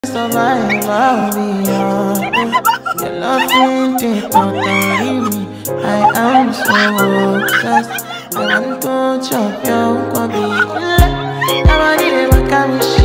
Survive, I'll be honest. Your loving thing totally me. I am so obsessed. I want to chop your kwabi. Nobody ever can